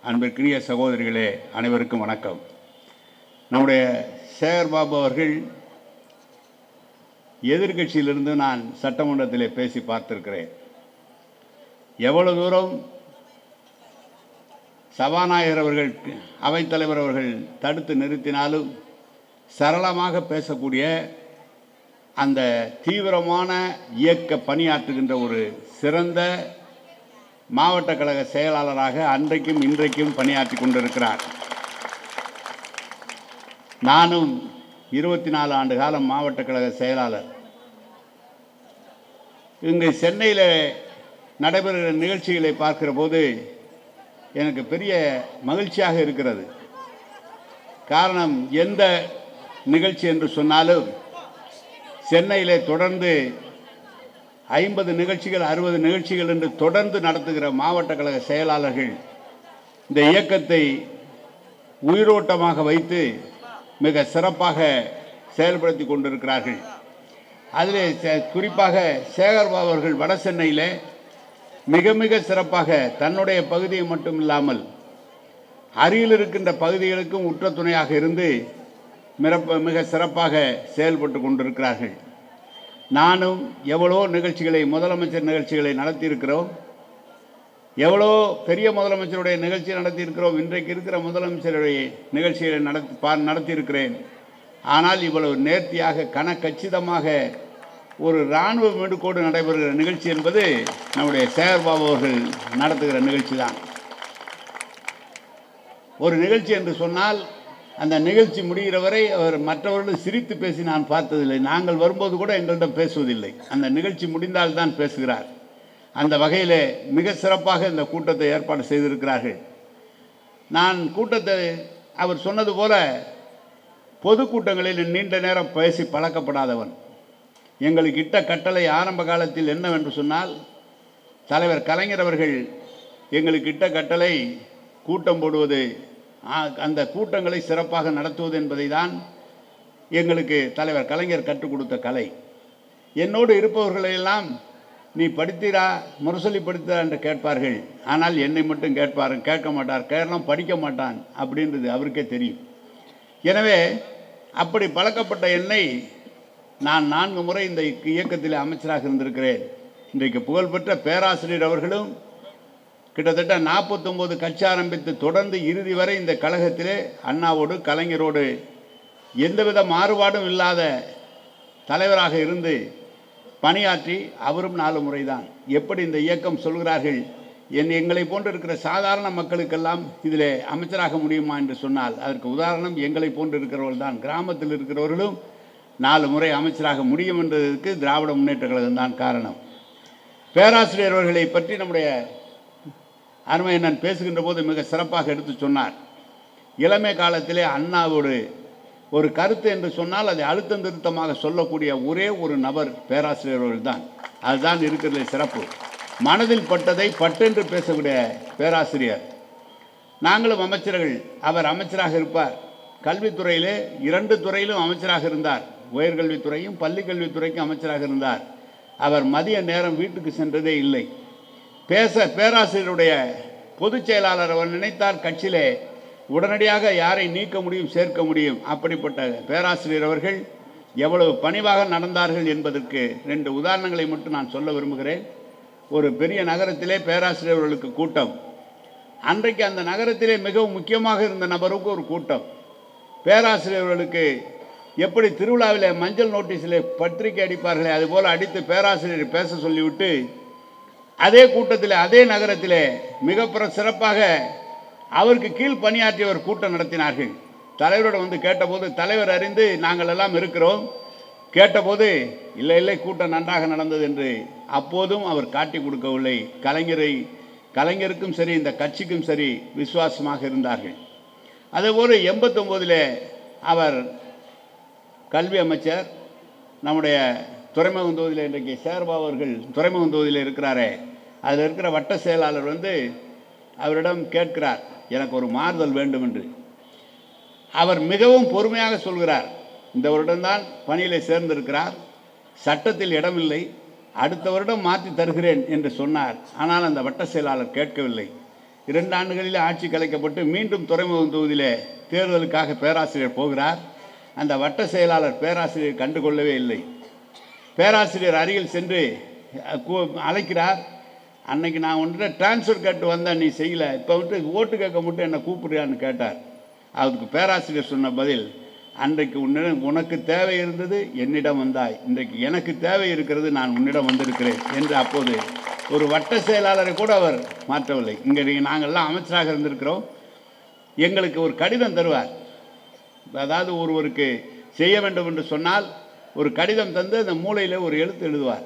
அன்பிற்குரிய சகோதரிகளே, அனைவருக்கும் வணக்கம். நம்முடைய சேகர் பாபு அவர்கள் எதிர்கட்சியிலிருந்து நான் சட்டமன்றத்தில் பேசி பார்த்திருக்கிறேன். எவ்வளவு தூரம் சபாநாயகர் அவர்கள், அவைத்தலைவர் அவர்கள் தடுத்து நிறுத்தினாலும் சரளமாக பேசக்கூடிய அந்த தீவிரமான இயக்க பணியாற்றுகின்ற ஒரு சிறந்த மாவட்ட கழக செயலாளராக அன்றைக்கும் இன்றைக்கும் பணியாற்றி கொண்டிருக்கிறார். நானும் 24 ஆண்டு காலம் மாவட்ட கழக செயலாளர். இங்கு சென்னையில் நடைபெறுகிற நிகழ்ச்சிகளை பார்க்கிற போது எனக்கு பெரிய மகிழ்ச்சியாக இருக்கிறது. காரணம், எந்த நிகழ்ச்சி என்று சொன்னாலும் சென்னையிலே தொடர்ந்து 50 நிகழ்ச்சிகள் 60 நிகழ்ச்சிகள் என்று தொடர்ந்து நடத்துகிற மாவட்ட கழக செயலாளர்கள் இந்த இயக்கத்தை உயிரோட்டமாக வைத்து மிக சிறப்பாக செயல்படுத்தி கொண்டிருக்கிறார்கள். அதிலே குறிப்பாக சேகர் பாபு அவர்கள் வட சென்னையில் மிக மிக சிறப்பாக தன்னுடைய பகுதியை மட்டும் இல்லாமல் அருகில் இருக்கின்ற பகுதிகளுக்கும் உற்ற துணையாக இருந்து மிக சிறப்பாக செயல்பட்டு கொண்டிருக்கிறார்கள். நானும் எவ்வளோ நிகழ்ச்சிகளை, முதலமைச்சர் நிகழ்ச்சிகளை நடத்தியிருக்கிறோம். எவ்வளோ பெரிய முதலமைச்சருடைய நிகழ்ச்சி நடத்தியிருக்கிறோம். இன்றைக்கு இருக்கிற முதலமைச்சருடைய நிகழ்ச்சிகளை நடத்தியிருக்கிறேன். ஆனால் இவ்வளவு நேர்த்தியாக கச்சிதமாக ஒரு இராணுவ மெடுக்கோடு நடைபெறுகிற நிகழ்ச்சி என்பது நம்முடைய சேகர் பாபு அவர்கள் நடத்துகிற நிகழ்ச்சி தான். ஒரு நிகழ்ச்சி என்று சொன்னால் அந்த நிகழ்ச்சி முடிகிற வரை அவர் மற்றவர்கள் சிரித்து பேசி நான் பார்த்ததில்லை. நாங்கள் வரும்போது கூட எங்களிடம் பேசுவதில்லை. அந்த நிகழ்ச்சி முடிந்தால்தான் பேசுகிறார். அந்த வகையில் மிக சிறப்பாக இந்த கூட்டத்தை ஏற்பாடு செய்திருக்கிறார்கள். நான் கூட்டத்தை அவர் சொன்னது போல பொதுக்கூட்டங்களில் நீண்ட நேரம் பேசி பழக்கப்படாதவன். எங்களுக்கு இட்ட கட்டளை ஆரம்ப காலத்தில் என்னவென்று சொன்னால், தலைவர் கலைஞர் அவர்கள் எங்களுக்கு இட்ட கட்டளை கூட்டம் போடுவது, அந்த கூட்டங்களை சிறப்பாக நடத்துவது என்பதை தான் எங்களுக்கு தலைவர் கலைஞர் கற்றுக் கொடுத்த கலை. என்னோடு இருப்பவர்களையெல்லாம் நீ படித்தீரா, முரசொலி படித்தா என்று கேட்பார்கள். ஆனால் என்னை மட்டும் கேட்க மாட்டார். கேரளம் படிக்க மாட்டான் அப்படின்றது அவருக்கே தெரியும். எனவே அப்படி பழக்கப்பட்ட என்னை நான் 4 முறை இந்த இயக்கத்தில் அமைச்சராக இருந்திருக்கிறேன். இன்றைக்கு புகழ்பெற்ற பேராசிரியர் அவர்களும் கிட்டத்தட்ட 49 கட்சி ஆரம்பித்து தொடர்ந்து இறுதி வரை இந்த கழகத்திலே அண்ணாவோடு கலைஞரோடு எந்தவித மாறுபாடும் இல்லாத தலைவராக இருந்து பணியாற்றி அவரும் 4 முறை தான். எப்படி இந்த இயக்கம் சொல்கிறார்கள், எங்களை போன்று இருக்கிற சாதாரண மக்களுக்கெல்லாம் இதில் அமைச்சராக முடியுமா என்று சொன்னால் அதற்கு உதாரணம் எங்களை போன்று இருக்கிறவர்கள் தான். கிராமத்தில் இருக்கிறவர்களும் 4 முறை அமைச்சராக முடியும் என்றதற்கு திராவிட முன்னேற்ற கழகம் தான் காரணம். பேராசிரியர் அவர்களை பற்றி நம்முடைய அருமையண்ணன் பேசுகின்ற போது மிக சிறப்பாக எடுத்து சொன்னார். இளமை காலத்திலே அண்ணாவோடு ஒரு கருத்து என்று சொன்னால் அதை அழுத்தம் திருத்தமாக சொல்லக்கூடிய ஒரே ஒரு நபர் பேராசிரியர்கள் தான். அதுதான் இருக்கிறது சிறப்பு. மனதில் பட்டதை பட்டென்று பேசக்கூடிய பேராசிரியர். நாங்களும் அமைச்சர்கள். அவர் அமைச்சராக இருப்பார். கல்வித்துறையிலே 2 துறையிலும் அமைச்சராக இருந்தார். உயர்கல்வித்துறையும் பள்ளிக்கல்வித்துறைக்கும் அமைச்சராக இருந்தார். அவர் மதிய நேரம் வீட்டுக்கு சென்றதே இல்லை. பேராசிரியருடைய பொதுச் செயலாளர் அவர் நினைத்தால் கட்சியிலே உடனடியாக யாரை நீக்க முடியும், சேர்க்க முடியும். அப்படிப்பட்ட பேராசிரியர் அவர்கள் எவ்வளவு பணிவாக நடந்தார்கள் என்பதற்கு 2 உதாரணங்களை மட்டும் நான் சொல்ல விரும்புகிறேன். ஒரு பெரிய நகரத்திலே பேராசிரியர்களுக்கு கூட்டம். அன்றைக்கு அந்த நகரத்திலே மிகவும் முக்கியமாக இருந்த நபருக்கு ஒரு கூட்டம். பேராசிரியர்களுக்கு எப்படி திருவிழாவிலே மஞ்சள் நோட்டீஸில் பத்திரிகை அடிப்பார்களே அதுபோல் அடித்து பேராசிரியர் பேச சொல்லிவிட்டு அதே கூட்டத்தில் அதே நகரத்தில் மிக சிறப்பாக அவருக்கு கீழ் பணியாற்றியவர் கூட்டம் நடத்தினார்கள். தலைவரோடு வந்து கேட்டபோது தலைவர் அறிந்து நாங்கள் எல்லாம் இருக்கிறோம். கேட்டபோது இல்லை கூட்டம் நன்றாக நடந்தது என்று அப்போதும் அவர் காட்டி கொடுக்கவில்லை. கலைஞருக்கும் சரி இந்த கட்சிக்கும் சரி விசுவாசமாக இருந்தார்கள். அதேபோல் 89 அவர் கல்வி அமைச்சர். நம்முடைய துறைமுகம் தொகுதியில் இன்றைக்கு சேகர்பாபு அவர்கள் துறைமுகம் தொகுதியில் இருக்கிறாரே, அதில் இருக்கிற வட்ட செயலாளர் வந்து அவரிடம் கேட்கிறார், எனக்கு ஒரு மாறுதல் வேண்டும் என்று. அவர் மிகவும் பொறுமையாக சொல்கிறார், இந்த வருடம்தான் பணியில் சேர்ந்திருக்கிறார், சட்டத்தில் இடமில்லை, அடுத்த வருடம் மாற்றி தருகிறேன் என்று சொன்னார். ஆனால் அந்த வட்ட செயலாளர் கேட்கவில்லை. 2 ஆண்டுகளில் ஆட்சி கலைக்கப்பட்டு மீண்டும் துறைமுகம் தொகுதியிலே தேர்தலுக்காக பேராசிரியர் போகிறார். அந்த வட்ட செயலாளர் பேராசிரியர் கண்டுகொள்ளவே இல்லை. பேராசிரியர் அருகில் சென்று அழைக்கிறார். அன்னைக்கு நான் ஒன்று டிரான்ஸ்ஃபர் கேட்டு வந்தேன், நீ செய்யலை, இப்போ விட்டு ஓட்டு கேட்க மட்டும் என்னை கூப்பிடுறான்னு கேட்டார். அதுக்கு பேராசிரியர் சொன்ன பதில், அன்றைக்கு உனக்கு தேவை இருந்தது, என்னிடம் வந்தாய், இன்றைக்கு எனக்கு தேவை இருக்கிறது, நான் உன்னிடம் வந்திருக்கிறேன் என்று அப்போது ஒரு வட்ட செயலாளரை கூட அவர் மாற்றவில்லை. இங்கே நாங்கள்லாம் அமைச்சராக இருந்திருக்கிறோம். எங்களுக்கு ஒரு கடிதம் தருவார். அதாவது ஒருவருக்கு செய்ய வேண்டும் என்று சொன்னால் ஒரு கடிதம் தந்து அந்த மூலையில் ஒரு எழுத்து எழுதுவார்.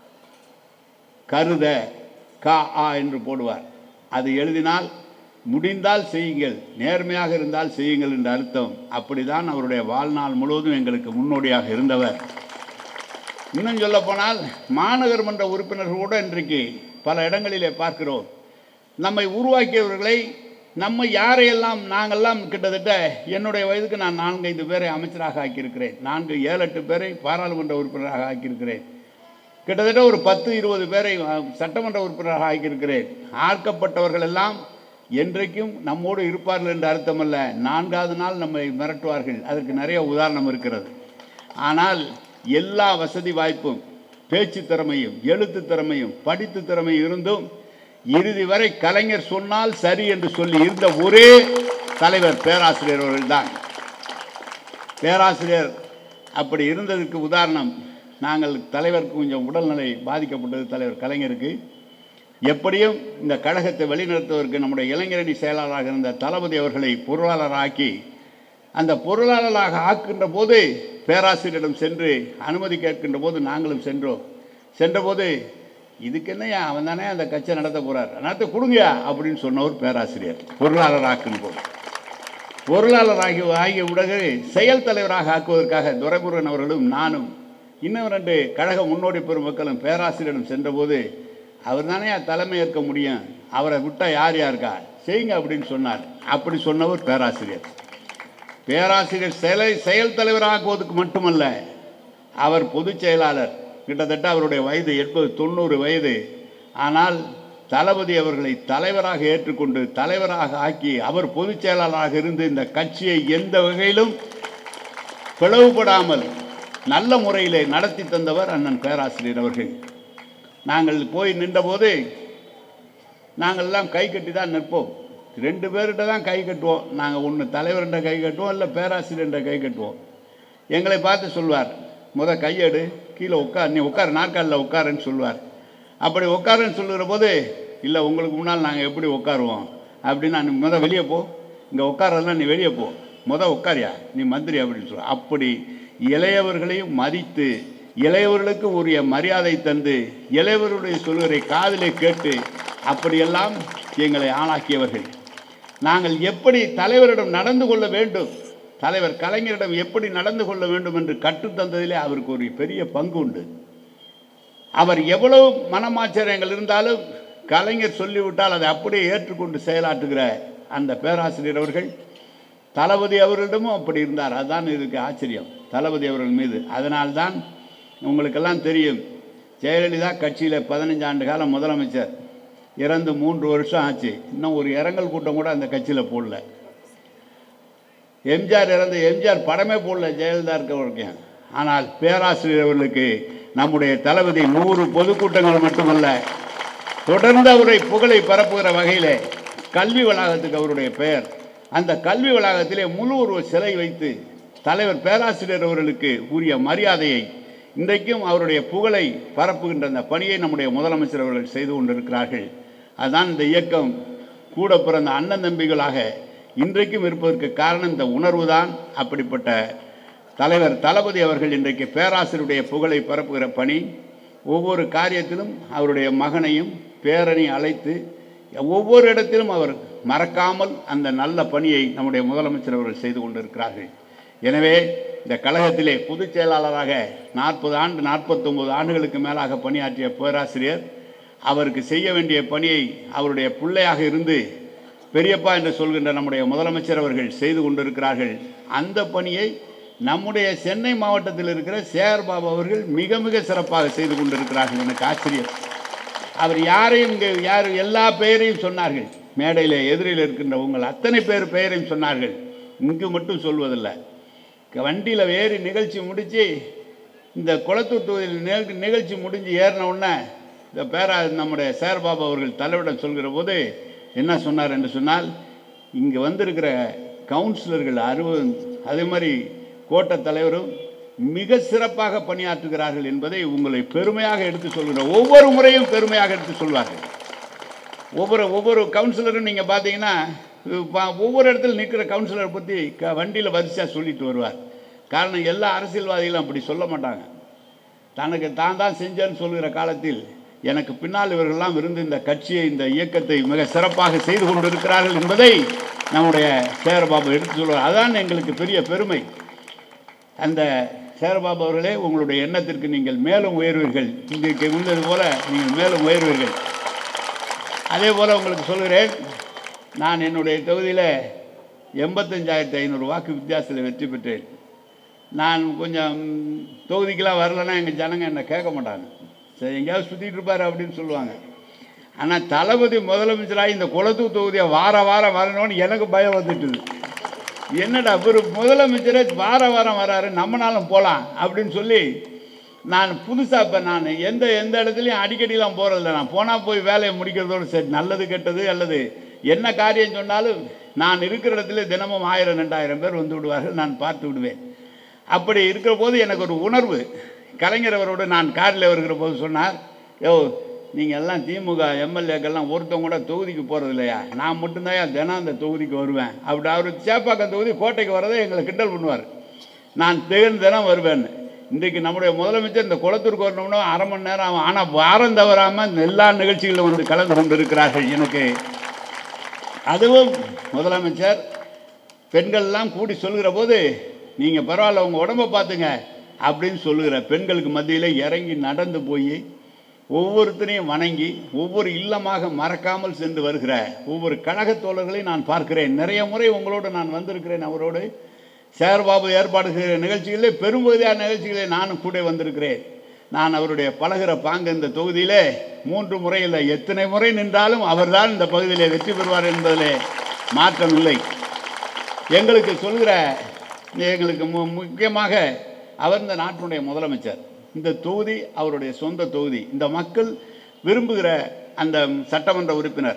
கருத கா ஆ என்று போடுவார். அது எழுதினால் முடிந்தால் செய்யுங்கள், நேர்மையாக இருந்தால் செய்யுங்கள் என்ற அர்த்தம். அப்படிதான் அவருடைய வாழ்நாள் முழுவதும் எங்களுக்கு முன்னோடியாக இருந்தவர். இன்னும் சொல்ல போனால் மாநகர் மன்ற உறுப்பினர்கள் கூட இன்றைக்கு பல இடங்களிலே பார்க்கிறோம். நம்மை உருவாக்கியவர்களை, நம்ம யாரையெல்லாம் நாங்கள்லாம் கிட்டத்தட்ட என்னுடைய வயதுக்கு நான் 4-5 பேரை அமைச்சராக ஆக்கியிருக்கிறேன், 4-7-8 பேரை பாராளுமன்ற உறுப்பினராக ஆக்கியிருக்கிறேன், கிட்டத்தட்ட ஒரு 10-20 பேரை சட்டமன்ற உறுப்பினராக ஆக்கியிருக்கிறேன். ஆக்கப்பட்டவர்கள் எல்லாம் என்றைக்கும் நம்மோடு இருப்பார்கள் என்று அர்த்தமல்ல, 4வது நாள் நம்மை மிரட்டுவார்கள். அதற்கு நிறைய உதாரணம் இருக்கிறது. ஆனால் எல்லா வசதி வாய்ப்பும், பேச்சு திறமையும், எழுத்து திறமையும், படித்து திறமையும் இருந்தும் இறுதி வரை கலைஞர் சொன்னால் சரி என்று சொல்லி இருந்த ஒரே தலைவர் பேராசிரியர் அவர்கள்தான். பேராசிரியர் அப்படி இருந்ததுக்கு உதாரணம், நாங்கள் தலைவருக்கு கொஞ்சம் உடல்நிலை பாதிக்கப்பட்டது தலைவர் கலைஞருக்கு. எப்படியும் இந்த கழகத்தை வழிநடத்துவதற்கு நம்முடைய இளைஞரணி செயலாளராக இருந்த தளபதி அவர்களை பொருளாளராக்கி, அந்த பொருளாளராக ஆக்கின்ற போது பேராசிரியரிடம் சென்று அனுமதி கேட்கின்ற போது நாங்களும் சென்றபோது இதுக்கு என்னையா, அவன் தானே அந்த கட்சியை நடத்த போகிறார், நடத்த கொடுங்க அப்படின்னு சொன்னவர் பேராசிரியர். பொருளாளர் ஆக்கும் போது ஆகிய உடனே செயல் தலைவராக ஆக்குவதற்காக துரைமுருகன் அவர்களும் நானும் இன்னும் 2 கழக முன்னோடி பெருமக்களும் பேராசிரியரிடம் சென்றபோது, அவர் தானே தலைமை ஏற்க முடியும், அவரை விட்டால் யார் யாருக்கா செய்யுங்க அப்படின்னு சொன்னார். அப்படி சொன்னவர் பேராசிரியர். செயல் தலைவராக்குவதற்கு மட்டுமல்ல, அவர் பொதுச் செயலாளர். கிட்டத்தட்ட அவருடைய வயது 80-90 வயது. ஆனால் தளபதி அவர்களை தலைவராக ஏற்றுக்கொண்டு தலைவராக ஆக்கி அவர் பொதுச் செயலாளராக இருந்து இந்த கட்சியை எந்த வகையிலும் பிளவுபடாமல் நல்ல முறையில் நடத்தி தந்தவர் அண்ணன் பேராசிரியர் அவர்கள். நாங்கள் போய் நின்றபோது நாங்கள்லாம் கை கட்டி தான் நிற்போம். 2 பேர்கிட்ட தான் கை கட்டுவோம். நாங்கள் ஒன்று தலைவர்கிட்ட கை கட்டுவோம், இல்லை பேராசிரியர்கிட்ட கை கட்டுவோம். எங்களை பார்த்து சொல்வார், கையெடு, கீழே உட்கார், நீ உட்கார், நாற்காலில் உட்காருன்னு சொல்லுவார். அப்படி உட்காருன்னு சொல்லுகிற போது, இல்லை உங்களுக்கு முன்னால் நாங்கள் எப்படி உட்காருவோம் அப்படின்னா, நீ வெளியே போ, இங்கே உட்காரலாம், நீ வெளியே போ, உட்காரியா, நீ மந்திரி அப்படின்னு சொல்லுவார். அப்படி இளையவர்களையும் மதித்து இளையவர்களுக்கு உரிய மரியாதை தந்து இளையவர்களுடைய சொல்வரை காதிலே கேட்டு அப்படியெல்லாம் எங்களை ஆளாக்கியவர்கள். நாங்கள் எப்படி தலைவரிடம் நடந்து கொள்ள வேண்டும், தலைவர் கலைஞரிடம் எப்படி நடந்து கொள்ள வேண்டும் என்று கற்றுத்தந்ததிலே அவருக்கு ஒரு பெரிய பங்கு உண்டு. அவர் எவ்வளவு மனமாச்சரியங்கள் இருந்தாலும் கலைஞர் சொல்லிவிட்டால் அதை அப்படியே ஏற்றுக்கொண்டு செயலாற்றுகிற அந்த பேராசிரியர் அவர்கள் தளபதி அவர்களிடமும் அப்படி இருந்தார். அதுதான் இதுக்கு ஆச்சரியம் தளபதி அவர்கள் மீது. அதனால்தான் உங்களுக்கெல்லாம் தெரியும், ஜெயலலிதா கட்சியில் 15 ஆண்டு காலம் முதலமைச்சர், இறந்து 3 வருஷம் ஆச்சு, இன்னும் ஒரு இரங்கல் கூட்டம் கூட அந்த கட்சியில் போடல. எம்ஜிஆர் படமே போடல ஜெயலலிதா இருக்கவர்கள். ஆனால் பேராசிரியர் அவர்களுக்கு நம்முடைய தளபதி 100 பொதுக்கூட்டங்கள் மட்டுமல்ல, தொடர்ந்து அவருடைய புகழை பரப்புகிற வகையில் கல்வி வளாகத்துக்கு அவருடைய பெயர், அந்த கல்வி வளாகத்திலே முழு ஒரு சிலை வைத்து தலைவர் பேராசிரியர் அவர்களுக்கு உரிய மரியாதையை, இன்றைக்கும் அவருடைய புகழை பரப்புகின்ற அந்த பணியை நம்முடைய முதலமைச்சர் அவர்கள் செய்து கொண்டிருக்கிறார்கள். அதுதான் இந்த இயக்கம் கூட பிறந்த அண்ணன் தம்பிகளாக இன்றைக்கும் இருப்பதற்கு காரணம் இந்த உணர்வு தான். அப்படிப்பட்ட தலைவர் தளபதி அவர்கள் இன்றைக்கு பேராசிரியருடைய புகழை பரப்புகிற பணி, ஒவ்வொரு காரியத்திலும் அவருடைய மகனையும் பேரனையும் அழைத்து ஒவ்வொரு இடத்திலும் அவர் மறக்காமல் அந்த நல்ல பணியை நம்முடைய முதலமைச்சர் அவர்கள் செய்து கொண்டிருக்கிறார்கள். எனவே இந்த கழகத்திலே பொதுச் செயலாளராக 49 ஆண்டுகளுக்கு மேலாக பணியாற்றிய பேராசிரியர் அவருக்கு செய்ய வேண்டிய பணியை அவருடைய பிள்ளையாக இருந்து பெரியப்பா என்று சொல்கின்ற நம்முடைய முதலமைச்சர் அவர்கள் செய்து கொண்டிருக்கிறார்கள். அந்த பணியை நம்முடைய சென்னை மாவட்டத்தில் இருக்கிற சேகர் பாபு அவர்கள் மிக மிக சிறப்பாக செய்து கொண்டிருக்கிறார்கள். எனக்கு ஆச்சரியம். அவர் யாரையும் எல்லா பெயரையும் சொன்னார்கள். மேடையில் எதிரில் இருக்கின்ற உங்கள் அத்தனை பேர் பெயரையும் சொன்னார்கள். இங்கு மட்டும் சொல்வதில்லை. வண்டியில் ஏறி நிகழ்ச்சி முடித்து இந்த குளத்தூர் தொகுதியில் நிகழ்ச்சி முடிஞ்சு ஏறின உடனே இந்த நம்முடைய சேரபாபு அவர்கள் தலைவரிடம் சொல்கிற போது என்ன சொன்னார் என்று சொன்னால், இங்கே வந்திருக்கிற கவுன்சிலர்கள் 60 அதே மாதிரி கோட்ட தலைவரும் மிக சிறப்பாக பணியாற்றுகிறார்கள் என்பதை உங்களை பெருமையாக எடுத்து சொல்கிற ஒவ்வொரு முறையும் பெருமையாக எடுத்து சொல்வார்கள். ஒவ்வொரு கவுன்சிலரும் நீங்கள் பார்த்தீங்கன்னா ஒவ்வொரு இடத்துல நிற்கிற கவுன்சிலரை பற்றி வண்டியில் வரிசையாக சொல்லிட்டு வருவார். காரணம், எல்லா அரசியல்வாதிகளும் அப்படி சொல்ல மாட்டாங்க. தனக்கு தான் செஞ்சேன்னு சொல்கிற காலத்தில் எனக்கு பின்னால் இவர்களெல்லாம் இருந்து இந்த கட்சியை இந்த இயக்கத்தை மிக சிறப்பாக செய்து கொண்டிருக்கிறார்கள் என்பதை நம்முடைய சேரபாபு எடுத்து சொல்வார். அதான் எங்களுக்கு பெரிய பெருமை. அந்த சேரபாபு அவர்களே, உங்களுடைய எண்ணத்திற்கு நீங்கள் மேலும் உயர்வீர்கள். இன்றைக்கு முன்னது போல நீங்கள் மேலும் உயர்வீர்கள். அதே போல் உங்களுக்கு சொல்கிறேன், நான் என்னுடைய தொகுதியில் 85,500 வாக்கு வித்தியாசத்தில் வெற்றி பெற்றேன். நான் கொஞ்சம் தொகுதிக்கெலாம் வரலைன்னா எங்கள் ஜனங்க என்னை கேட்க மாட்டாங்க. சரி, எங்கேயாவது சுற்றிட்டு இருப்பார் அப்படின்னு சொல்லுவாங்க. ஆனால் தளபதி முதலமைச்சராக இந்த குளத்தூர் தொகுதியை வாரம் வரணும்னு எனக்கு பயம் வந்துட்டுது. என்னடா ஒரு முதலமைச்சரே வாரம் வராரு, நம்மனாலும் போகலாம் அப்படின்னு சொல்லி நான் புதுசாக இப்போ நான் எந்த இடத்துலையும் அடிக்கடிலாம் போகிறதில்ல. நான் போனால் போய் வேலையை முடிக்கிறதோடு சரி, நல்லது கெட்டது அல்லது என்ன காரியம் சொன்னாலும் நான் இருக்கிற இடத்துல தினமும் 1000-2000 பேர் வந்து விடுவார்கள், நான் பார்த்து விடுவேன். அப்படி இருக்கிற போது எனக்கு ஒரு உணர்வு. கலைஞர் அவரோடு நான் காரில் வருகிற போது சொன்னார், நீங்கள் எல்லாம் திமுக எம்எல்ஏக்கெல்லாம் ஒருத்தவங்க கூட தொகுதிக்கு போகிறது இல்லையா, நான் மட்டும்தான் தினம் அந்த தொகுதிக்கு வருவேன். அப்படி அவர் சேப்பாக்கம் தொகுதி கோட்டைக்கு வரதை எங்களை கிண்டல் பண்ணுவார். நான் தினம் வருவேன்னு. இன்றைக்கு நம்முடைய முதலமைச்சர் இந்த குளத்தூருக்கு வரணும்னா 1/2 மணி நேரம் ஆகும். ஆனால் வாரம் தவறாமல் எல்லா நிகழ்ச்சிகளும் வந்து கலந்து கொண்டு இருக்கிறார்கள். எனக்கு அதுவும் முதலமைச்சர் பெண்கள்லாம் கூடி சொல்கிற போது, நீங்கள் பரவாயில்ல உங்கள் உடம்பை பார்த்துங்க அப்படின்னு சொல்லுகிற பெண்களுக்கு மத்தியில் இறங்கி நடந்து போய் ஒவ்வொருத்தரையும் வணங்கி ஒவ்வொரு இல்லமாக மறக்காமல் சென்று வருகிற ஒவ்வொரு கழக தோழர்களையும் நான் பார்க்கிறேன். நிறைய முறை உங்களோடு நான் வந்திருக்கிறேன். அவரோடு சேரபாபு ஏற்பாடு செய்கிற நிகழ்ச்சிகளிலே பெரும்பகுதியான நிகழ்ச்சிகளே நானும் கூட வந்திருக்கிறேன். நான் அவருடைய பழகிற பாங்கு இந்த தொகுதியிலே 3 முறை இல்லை, எத்தனை முறை நின்றாலும் அவர்தான் இந்த பகுதியிலே வெற்றி பெறுவார் என்பதிலே மாற்றம் இல்லை. எங்களுக்கு சொல்கிற எங்களுக்கு முக்கியமாக அவர் இந்த நாட்டினுடைய முதலமைச்சர். இந்த தொகுதி அவருடைய சொந்த தொகுதி. இந்த மக்கள் விரும்புகிற அந்த சட்டமன்ற உறுப்பினர்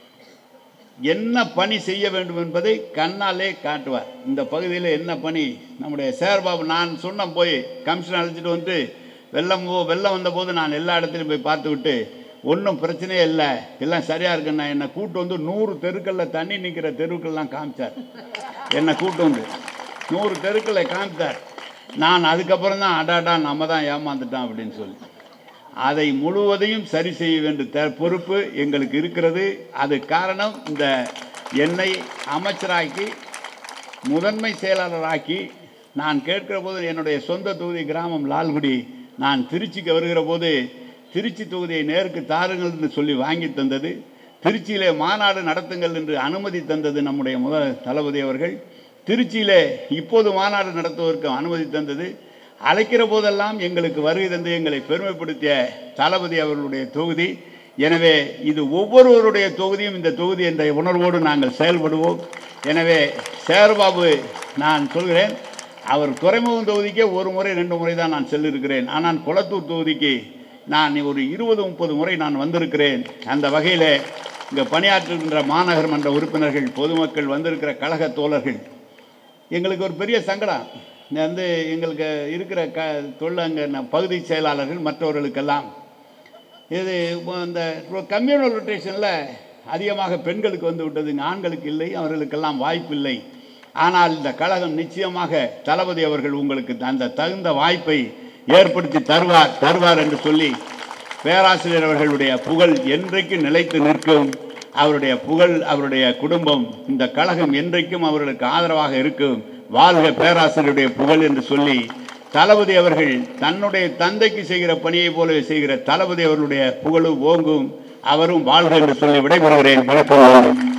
என்ன பணி செய்ய வேண்டும் என்பதை கண்ணாலே காட்டுவார். இந்த பகுதியில் என்ன பணி நம்முடைய சேரபாபு, நான் சொன்ன போய் கமிஷன் அழைச்சிட்டு வந்து வெள்ளம் வந்தபோது நான் எல்லா இடத்துலையும் போய் பார்த்து விட்டு, ஒன்றும் பிரச்சனையே இல்லை, எல்லாம் சரியாக இருக்குன்னா என்னை கூட்டு வந்து 100 தெருக்களில் தண்ணி நிற்கிற தெருக்கள்லாம் காமிச்சார். என்னை கூட்டு வந்து 100 தெருக்களை காமித்தார். நான் அதுக்கப்புறம் தான் அடாடா நம்ம தான் ஏமாந்துட்டோம் அப்படின்னு சொல்லி அதை முழுவதையும் சரி செய்ய வேண்டிய பொறுப்பு எங்களுக்கு இருக்கிறது. அது காரணம், இந்த என்னை அமைச்சராக்கி முதன்மை செயலாளராக்கி நான் கேட்கிற போது என்னுடைய சொந்த தொகுதி கிராமம் லால்குடி, நான் திருச்சிக்கு வருகிற போது திருச்சி தொகுதியை நேருக்கு தாருங்கள் என்று சொல்லி வாங்கி தந்தது, திருச்சியிலே மாநாடு நடத்துங்கள் என்று அனுமதி தந்தது நம்முடைய முதல் தளபதி அவர்கள், திருச்சியிலே இப்போது மாநாடு நடத்துவதற்கு அனுமதி தந்தது, அழைக்கிற போதெல்லாம் எங்களுக்கு வருகை தந்து எங்களை பெருமைப்படுத்திய தளபதி அவர்களுடைய தொகுதி. எனவே இது ஒவ்வொருவருடைய தொகுதியும் இந்த தொகுதி என்ற உணர்வோடு நாங்கள் செயல்படுவோம். எனவே சேரபாபு, நான் சொல்கிறேன், அவர் துறைமுகம் தொகுதிக்கே 1 முறை 2 முறை தான் நான் செல்லிருக்கிறேன். ஆனால் குளத்தூர் தொகுதிக்கு நான் ஒரு 20-30 முறை நான் வந்திருக்கிறேன். அந்த வகையில் இங்கே பணியாற்றுகின்ற மாநகர் மன்ற உறுப்பினர்கள், பொதுமக்கள், வந்திருக்கிற கழக தோழர்கள், எங்களுக்கு ஒரு பெரிய சங்கடம். வந்து எங்களுக்கு இருக்கிற தொழிலங்க பகுதி செயலாளர்கள் மற்றவர்களுக்கெல்லாம் இது இந்த கம்யூனல் ரொட்டேஷனில் அதிகமாக பெண்களுக்கு வந்து விட்டதுங்க, ஆண்களுக்கு இல்லை, அவர்களுக்கெல்லாம் வாய்ப்பு இல்லை. ஆனால் இந்த கழகம் நிச்சயமாக தளபதி அவர்கள் உங்களுக்கு அந்த தகுந்த வாய்ப்பை ஏற்படுத்தி தருவார் என்று சொல்லி பேராசிரியர் அவர்களுடைய புகழ் என்றைக்கு நிலைத்து நிற்கும். அவருடைய புகழ், அவருடைய குடும்பம், இந்த கழகம் என்றைக்கும் அவர்களுக்கு ஆதரவாக இருக்கும். வாழ்க பேராசிரியருடைய புகழ் என்று சொல்லி தளபதி அவர்கள் தன்னுடைய தந்தைக்கு செய்கிற பணியை போல செய்கிற தளபதி அவர்களுடைய புகழும் ஓங்கும், அவரும் வாழ்க என்று சொல்லி விடைபெறுகிறேன். வணக்கம்.